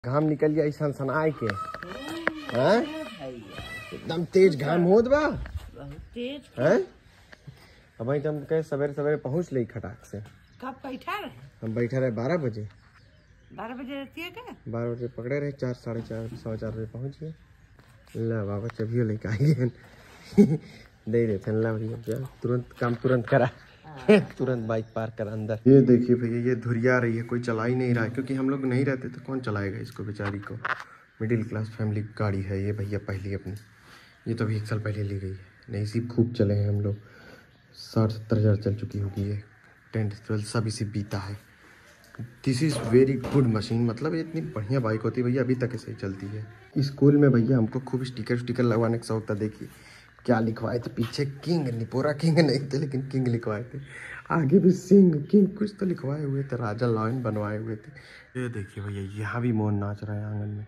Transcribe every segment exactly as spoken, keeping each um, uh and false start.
घाम निकल गया ऐसा सनाए के हैं एकदम तेज घाम होत बा तेज हैं। अब भाई तुम कहे सवेरे सवेरे पहुंच ले खटाक से। कब बैठा रहे? हम बैठा रहे बारह बजे। बारह बजे रहती है क्या? बारह बजे पकड़े रहे, चार साढ़े चार सवा चार बजे पहुंच गए। ला बाबा चबियो लेके आइए दे देते ला भैया, तुरंत काम तुरंत करा तुरंत बाइक पार्क कर अंदर। ये देखिए भैया ये धुरिया रही है, कोई चला ही नहीं रहा है क्योंकि हम लोग नहीं रहते तो कौन चलाएगा इसको बेचारी को। मिडिल क्लास फैमिली की गाड़ी है ये भैया, पहली अपनी। ये तो अभी एक साल पहले ली गई है, नहीं सिर्फ खूब चले हैं हम लोग, साठ सत्तर हज़ार चल चुकी होगी ये। टेंथ ट्वेल्थ सब इसी बीता है। This is very good machine, मतलब ये इतनी बढ़िया बाइक होती है भैया, अभी तक ऐसे ही चलती है। स्कूल में भैया हमको खूब स्टिकर स्टिकर लगवाने का शौक था। देखिए क्या लिखवाए थे पीछे, किंग निपोरा किंग नहीं थे लेकिन किंग लिखवाए थे, आगे भी सिंह किंग कुछ तो लिखवाए हुए थे, राजा लॉयन बनवाए हुए थे। ये देखिए भैया यहाँ भी मोहन नाच रहा है आंगन में।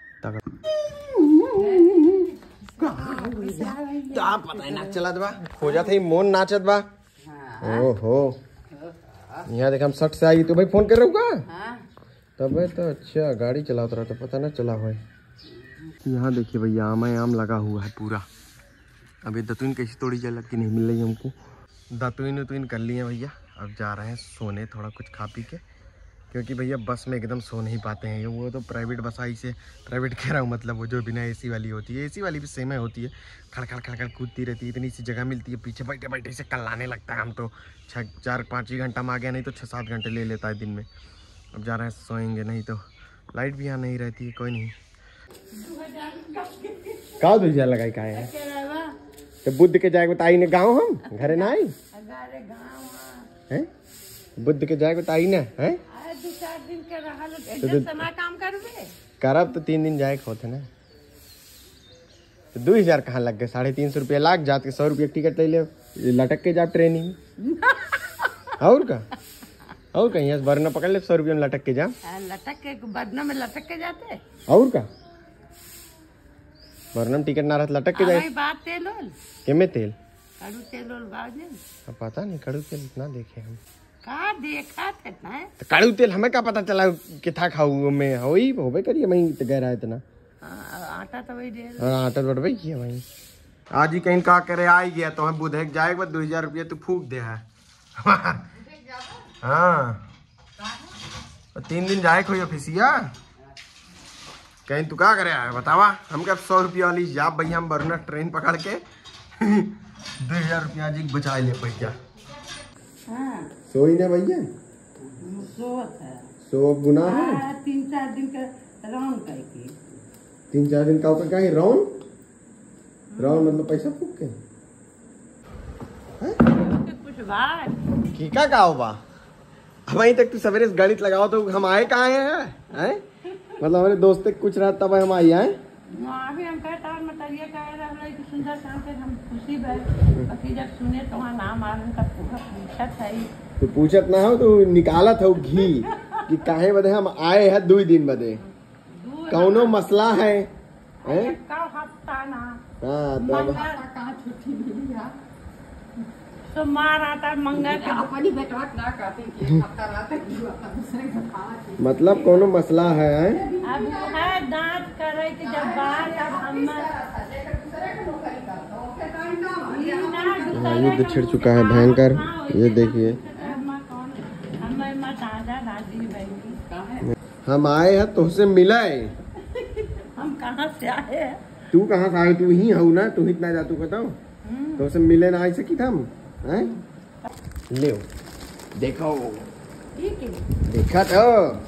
आप पता है नाच चलत बा, खोजा था मोहन नाचत बा। ओहो यहाँ देख हम सट से आई तो भाई फोन कर रहे हो का तब तो अच्छा गाड़ी चलाता रहा तो पता ना चला हो। यहाँ देखिए भैया आम आम लगा हुआ है पूरा। अभी दतुन कैसी तोड़ी जाए लग की नहीं मिल रही हमको। दतुन उतुन कर लिए भैया, अब जा रहे हैं सोने थोड़ा कुछ खा पी के, क्योंकि भैया बस में एकदम सो नहीं पाते हैं। वो तो प्राइवेट बस आई से, प्राइवेट कह रहा हूँ मतलब वो जो बिना एसी वाली होती है, एसी वाली भी सेम होती है, खड़ खड़ खड़ खड़ कूदती रहती है, इतनी सी जगह मिलती है, पीछे बैठे बैठे से कल्लाने लगता है। हम तो छः चार पाँच ही घंटा में आ गया, नहीं तो छः सात घंटे ले लेता है दिन में। अब जा रहे हैं सोएंगे, नहीं तो लाइट भी यहाँ नहीं रहती है। कोई नहीं का दो हजार लगाई का है तो बुद्ध के जाए बताई ने गाँव हम घरे ना आई है, बुद्ध के जाए बताई ना है दो चार दिन के रहल समय काम करबे करब तो तीन दिन जाए होते ना। तो दो हजार कहाँ लग गए, साढ़े तीन सौ रुपया लाख जात के सौ रुपया टिकट ले ले लटक के जा ट्रेनिंग और का और कहीं यहाँ बरना पकड़ ले सौ रुपया में लटक के जा, लटक के बरना में लटक के जाते और का बरना में टिकट ना रहता लटक के जाए। बात तेल के में तेल कड़ू तेल बाजे अब पता नहीं कड़ू तेल इतना देखे हम का देखा थे ना तो कड़ू तेल हमें क्या पता चला कि था खाऊ में होई होबे करिए वहीं तो गह रहा है इतना आटा तो वही दे हाँ आटा तो बटवाई किया वहीं। आज ही कहीं का करे आ ही गया तो हम बुधे जाएगा दो हजार रुपया तू फूक दे है हाँ तीन दिन जाए कोई ऑफिसिया कहीं तू क्या करे आया बतावा। हम क्या सौ रुपया वाली जाब भैया हम बरना ट्रेन पकड़ के दो हजार रुपया जी बचा ले पैसा। सोई ना भैया सो गुना है तीन चार दिन का राउंड करके तीन चार दिन का ऊपर क्या है राउंड राउंड मतलब पैसा फूक के कुछ बात की का का बा वहीं तक तू सवेरे गणित लगाओ तो हम आए कहाँ हैं हैं मतलब हमारे दोस्त कुछ रहा तब हम आई आए भी हम कहता और मतरिया कह रहा कि सुंदर शाम के हम खुशी भर बाकी जब सुने तो वहाँ नाम आ का पूरा पूछत है तो पूछत ना हो तो निकालत हो घी कि काहे बदे हम आए हैं दो दिन बदे कौनो मसला है हैं का हफ्ता ना हाँ तब का छुट्टी मिली है तो मार आता मंगल का अपनी बेटवा ना कहते कि हफ्ता रात तक दूसरे का खाना मतलब कोनो मसला है अब है दांत करे कि जब बाहर तब हम युद्ध छिड़ चुका है भयंकर। ये देखिए हम आए हैं तुमसे मिला है। हम कहाँ से आए हैं? तू कहाँ से आए, तू ही हो ना, तू इतना जा तू बताओ तुमसे मिले ना आई सकी था हम हैं ले देखो देखा तो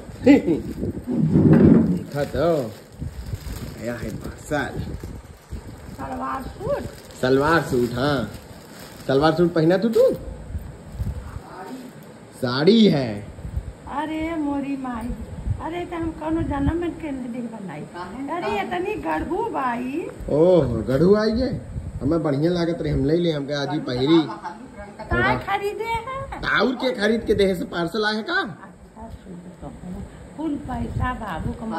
देखा तो आया है parcel salwar suit salwar suit हाँ सलवार सूट पहना तू तू साड़ी है। अरे मोरी माई अरे तो हम कौन जन्म में के नहीं बनाई अरे इतनी गढ़ू बाई ओह गढ़ू आई है हमें बढ़िया लागत रही हम ले ले हम आज ही पहरी खरीदे हैं और के खरीद के देहे से पार्सल आए का फुल पैसा बाबू कमा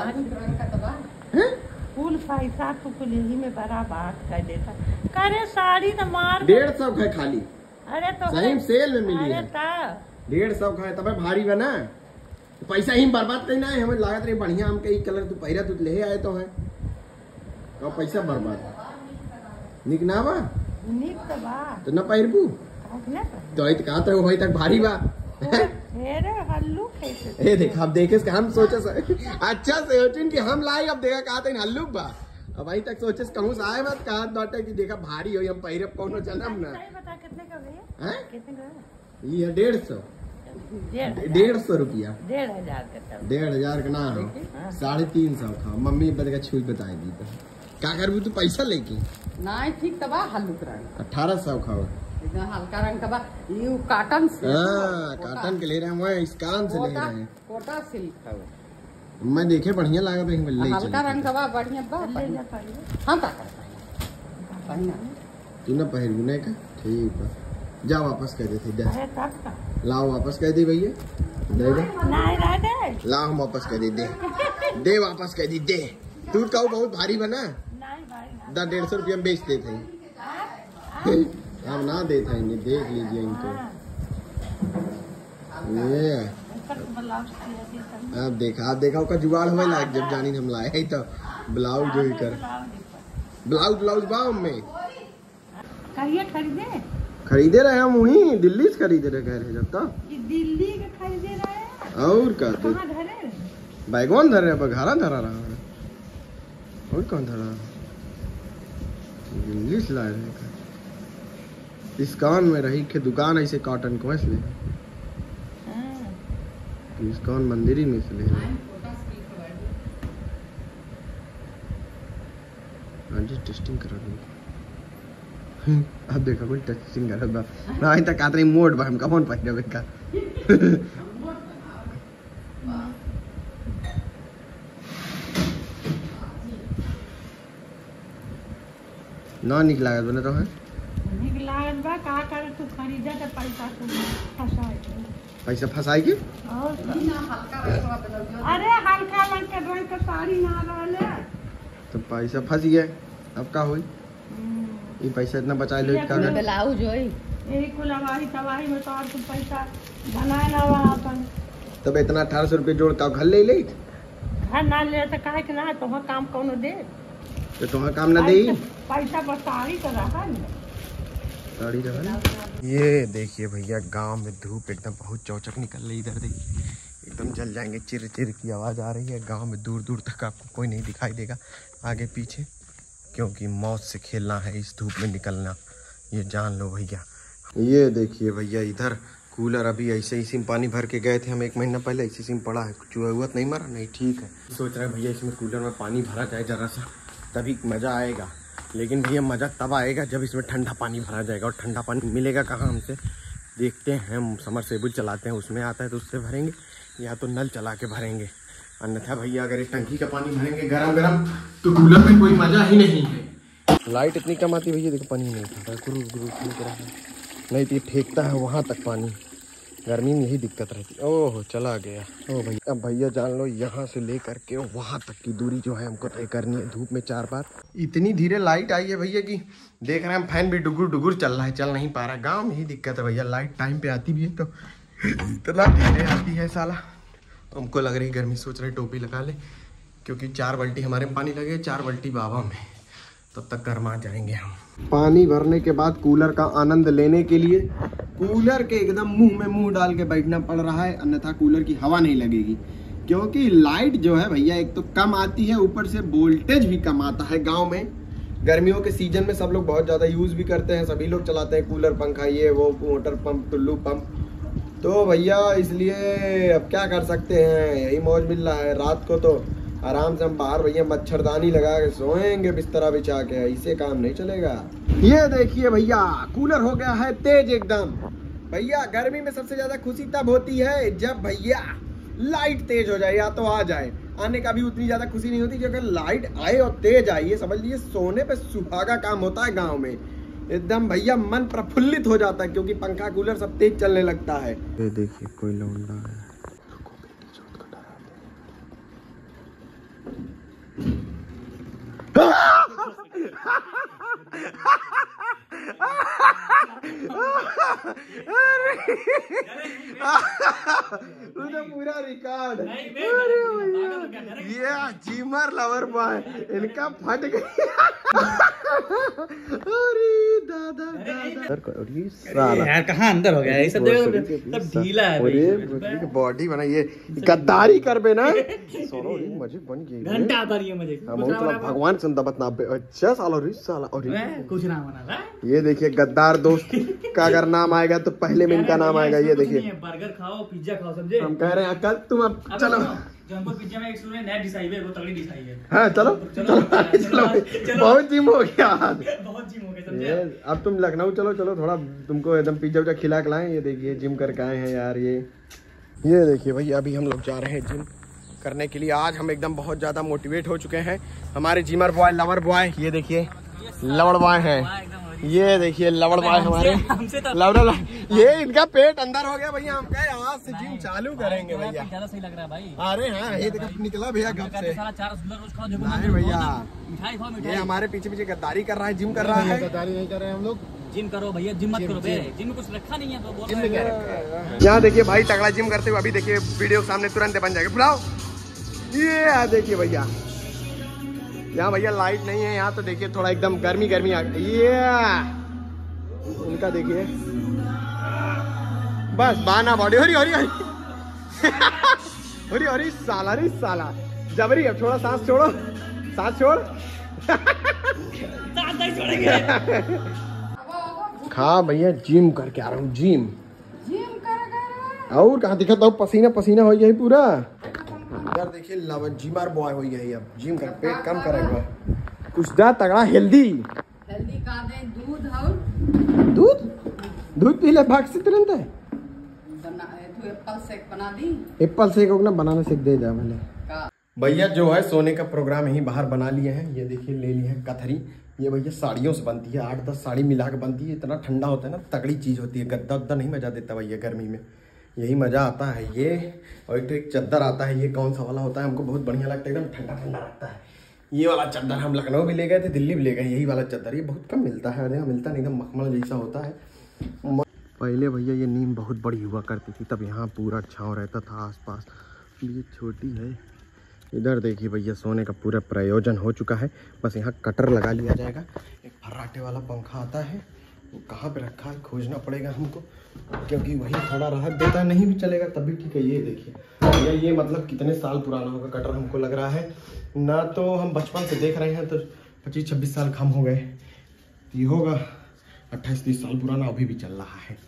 फुल पैसा तो कुली में बड़ा बात कर देता करे साड़ी तो मार डेढ़ सौ है खाली। अरे तो सही सेल में मिली है डेढ़ सौ है तब भारी बना पैसा ही बर्बाद करना है हमें लागत रही बढ़िया हम कई कलर तू पहिरा तू ले आए तो है तो पैसा बर्बाद निक ना बा निक तो बा तो ना पहिरबू तो इत कहा तो भाई तक भारी बा मेरे हल्लू कैसे ए देख अब देखे हम सोचे अच्छा से होचिन कि हम लाए अब देखा कहा था हल्लू बा अब वही तक सोचे कहूँ से आए बात कहा बाटे कि देखा भारी हो हम पहिरे कौनो चलम ना बता कितने का भैया हैं कितने का ये डेढ़ सौ डेढ़ सौ रुपया डेढ़ हजार का डेढ़ हजार का ना हो साढ़े तीन सौ था मम्मी बता छूट बताई दी तो क्या कर तू पैसा लेके नहीं ठीक तबा हल्लू रंग अठारह सौ खाओ हल्का रंग का बा ये काटन से हाँ काटन के ले रहे हैं वो स्कान से ले रहे हैं कोटा सिल्क का मैं देखे बढ़िया लगा था ले हल्का रंग का बा बढ़िया बा हम का करता है तू ना पहन नहीं का ठीक है जा वापस कह देते दे अरे तब का लाओ वापस कह दी भैया दे दे नहीं रह दे लाओ हम वापस कह दी दे दे वापस कह दी दे तू कहू बहुत भारी बना नहीं भाई दस डेढ़ सौ रुपया में बेच देते अब ना देता है देख लीजिए इनको ये अब देखा आप देखा उसका जुगाड़ हुआ लायक जब जानी हम लाए तो ब्लाउज जो ही कर ब्लाउज ब्लाउज बाव में कहिए खरीदे खरीदे रहे हम वहीं दिल्ली से खरीदे रहे कह रहे जब तक दिल्ली के खरीदे रहे और का तो कहाँ धरे बैगोन धर रहे घरा धरा रहा और कौन धरा दिल्ली से लाए रहे इस कान में रही के दुकान ऐसे कॉटन को इसलिए इस कान मंदिर ही में से ले हाँ जी टेस्टिंग करा दूँ अब देखा कोई टेस्टिंग करा बा ना अभी तक आते मोड बा हम कौन पाई रहे का ना निक लागत बने तो है निक लागत बा का करे तू खरीदे तो पैसा तू फसाए पैसा फंसाई के और अरे हल्का रंग के रंग के साड़ी ना रहले तो पैसा फंस गया अब का हुई ये पैसा इतना बचा लो का ब्लाउज होई यही कुल हमारी तबाही में तो और तू पैसा बनाए ना वहाँ अपन तब इतना अठारह सौ रुपये जोड़ का घर ले ले घर ना ले तो काहे के ना तो काम कौन दे तो तुम्हारा काम ना दे पैसा बस साड़ी का रहा साड़ी रहा ये देखिए भैया गांव में धूप एकदम बहुत चौचक निकल रही इधर देखिए एकदम जल जाएंगे चिर चिर की आवाज़ आ रही है गांव में दूर दूर तक आपको कोई नहीं दिखाई देगा आगे पीछे क्योंकि मौत से खेलना है इस धूप में निकलना ये जान लो भैया। ये देखिए भैया इधर कूलर अभी ऐसे इसी में पानी भर के गए थे हम एक महीना पहले इसी में पड़ा है चूहा हुआ नहीं मरा नहीं ठीक है सोच रहे हैं भैया इसमें कूलर में पानी भरा जाए ज़रा सा तभी मज़ा आएगा लेकिन भैया मज़ा तब आएगा जब इसमें ठंडा पानी भरा जाएगा और ठंडा पानी मिलेगा कहाँ हमसे देखते हैं हम समरसेबुल चलाते हैं उसमें आता है तो उससे भरेंगे या तो नल चला के भरेंगे अन्यथा भैया अगर एक टंकी का पानी भरेंगे गरम गरम तो कूलर में कोई मज़ा ही नहीं है। लाइट इतनी कम आती भैया देखो पानी नहीं था गुरु गुरु नहीं तो ये फेंकता है वहाँ तक पानी गर्मी में यही दिक्कत रहती है। ओह चला गया ओ भैया अब भैया जान लो यहाँ से ले करके वहाँ तक की दूरी जो है हमको तय करनी है धूप में चार बार। इतनी धीरे लाइट आई है भैया कि देख रहे हैं हम फैन भी डुगुर डुगुर चल रहा है चल नहीं पा रहा है। गाँव में ही दिक्कत है भैया लाइट टाइम पे आती भी है तो इतना धीरे आती है साला हमको लग रही गर्मी सोच रहे टोपी लगा ले क्योंकि चार बाल्टी हमारे में पानी लगे चार बाल्टी बाबा में तब तक गर्मा जाएंगे हम। पानी भरने के बाद कूलर का आनंद लेने के लिए कूलर के एकदम मुंह में मुंह डाल के बैठना पड़ रहा है अन्यथा कूलर की हवा नहीं लगेगी क्योंकि लाइट जो है भैया एक तो कम आती है ऊपर से वोल्टेज भी कम आता है। गाँव में गर्मियों के सीजन में सब लोग बहुत ज़्यादा यूज़ भी करते हैं सभी लोग चलाते हैं कूलर पंखा ये वो मोटर पंप टुल्लू पंप तो भैया इसलिए अब क्या कर सकते हैं यही मौज मिल रहा है। रात को तो आराम से हम बाहर भैया मच्छरदानी लगा के सोएंगे बिस्तरा बिछा के ऐसे काम नहीं चलेगा। ये देखिए भैया कूलर हो गया है तेज एकदम। भैया गर्मी में सबसे ज्यादा खुशी तब होती है जब भैया लाइट तेज हो जाए या तो आ जाए आने का भी उतनी ज्यादा खुशी नहीं होती कि अगर लाइट आए और तेज आए ये समझ लीजिए सोने पे सुहागा काम होता है। गाँव में एकदम भैया मन प्रफुल्लित हो जाता है क्योंकि पंखा कूलर सब तेज चलने लगता है। ये देखिए कोई लौंडा है तो पूरा रिकॉर्ड। ये जिमर लवर बॉय इनका फट गया। अरे दादा दादा यार कहाँ अंदर हो गया ये सब, देखो सब ढीला है। अरे बॉडी बना ये गद्दारी कर बे ना सोनो मजे बन गई घंटा आता रही है मुझे भगवान संता बतना अच्छा साल और इस साल और कुछ ना बना। ये देखिए गद्दार दोस्त का अगर नाम आएगा तो पहले में इनका नाम आएगा। ये देखिए बर्गर खाओ पिज्जा खाओ समझे। हम कह रहे हैं कल तुम अब चलो जो हमको पिज्जा में एक सुने नया डिश आई है वो तगड़ी डिश आई है। हाँ चलो चलो चलो बहुत जिम हो गया बहुत जिम हो गया समझे। अब तुम लखनऊ चलो चलो थोड़ा तुमको एकदम पिज्जा उज्जा खिला के लाएं। ये देखिए जिम करके आए हैं यार। ये ये देखिए भाई अभी हम लोग जा रहे हैं जिम करने के लिए। आज हम एकदम बहुत ज्यादा मोटिवेट हो चुके हैं। हमारे जिमर बॉय लवर बॉय ये देखिए लवर बॉय हैं। ये देखिए लवर बॉय हमारे लवर। ये इनका पेट अंदर हो गया भैया। हम कहे आज से जिम चालू करेंगे भैया। ज्यादा सही लग रहा है भाई। अरे हाँ ये देखो निकला भैया घर से नहीं भैया। ये हमारे पीछे पीछे गद्दारी कर रहा है जिम कर रहा है। गद्दारी नहीं कर रहे हैं हम लोग। जिम करो भैया जिम मत करो बे। जिम में कुछ रखा नहीं है तो बोल रहे हैं। यहाँ देखिए भाई तगड़ा जिम करते हुए अभी देखिए वीडियो के सामने तुरंत बन जाएगा। बुलाओ ये देखिए भैया यहाँ भैया लाइट नहीं है यहाँ तो देखिए थोड़ा एकदम गर्मी गर्मी आ गई। ये इनका देखिए बस बाना बॉडी हरी हरी हरी हरी हरी साला री साला जबरी। अब छोड़ो सांस छोड़ो सांस छोड़ खा भैया जिम करके आ रहा हूँ जिम जिम कर और कहाँ दिखता हूँ पसीना पसीना हो गया पूरा। यार देखिए लव जिमर बॉय हो गई अब जिम कर पेट कम करेगा कुछ दा तगड़ा हेल्दी हेल्दी का दे दूध और दूध दूध पी ले भाग से तुरंत है। बना तो एप्पल शेक बना दी। एप्पल शेक ना बनाना शेक दे जा मैंने। भैया जो है सोने का प्रोग्राम यहीं बाहर बना लिए हैं। ये देखिए ले लिए हैं कथरी। ये भैया साड़ियों से बनती है आठ दस साड़ी मिला के बनती है। इतना ठंडा होता है ना तगड़ी चीज होती है। गद्दा उद्दा नहीं मजा देता भैया गर्मी में यही मजा आता है। ये और एक तो एक चद्दर आता है। ये कौन सा वाला होता है हमको बहुत बढ़िया लगता है एकदम ठंडा ठंडा लगता है। ये वाला चद्दर हम लखनऊ भी ले गए थे दिल्ली भी ले गए। यही वाला चद्दर ये बहुत कम मिलता है। अरे मिलता नहीं एकदम मखमल जैसा होता है। पहले भैया ये नीम बहुत बड़ी हुआ करती थी तब यहाँ पूरा छाँव रहता था आसपास। ये छोटी है। इधर देखिए भैया सोने का पूरा प्रयोजन हो चुका है। बस यहाँ कटर लगा लिया जाएगा। एक फर्राटे वाला पंखा आता है वो कहाँ पे रखा है खोजना पड़ेगा हमको क्योंकि वही थोड़ा राहत देता है। नहीं भी चलेगा तब भी ठीक है। ये देखिए भैया ये मतलब कितने साल पुराना होगा कटर हमको लग रहा है ना तो हम बचपन से देख रहे हैं तो पच्चीस छब्बीस साल कम हो गए। ये होगा अट्ठाईस तीस साल पुराना अभी भी चल रहा है।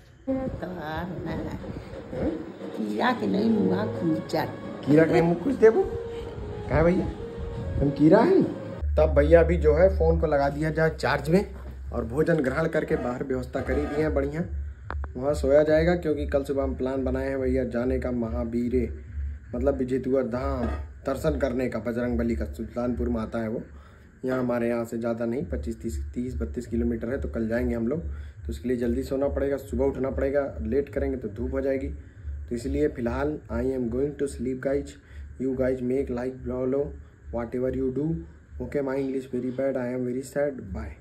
कीड़ा के नहीं मुआ खूंचा कीड़ा के मुँह कुछ देबो क्या भैया हम कीड़ा हैं। तब भैया अभी जो है फ़ोन को लगा दिया जाए चार्ज में और भोजन ग्रहण करके बाहर व्यवस्था करी दी है बढ़िया। वहाँ सोया जाएगा क्योंकि कल सुबह हम प्लान बनाए हैं भैया जाने का महावीरे मतलब विजेतुआ धाम दर्शन करने का। बजरंग बली का सुल्तानपुर में आता है वो। यहाँ हमारे यहाँ से ज़्यादा नहीं पच्चीस तीस तीस बत्तीस किलोमीटर है तो कल जाएंगे हम लोग। तो उसके लिए जल्दी सोना पड़ेगा सुबह उठना पड़ेगा। लेट करेंगे तो धूप हो जाएगी तो इसलिए फ़िलहाल I am going to sleep guys. You guys make like follow whatever you do. Okay my English very bad I am very sad bye.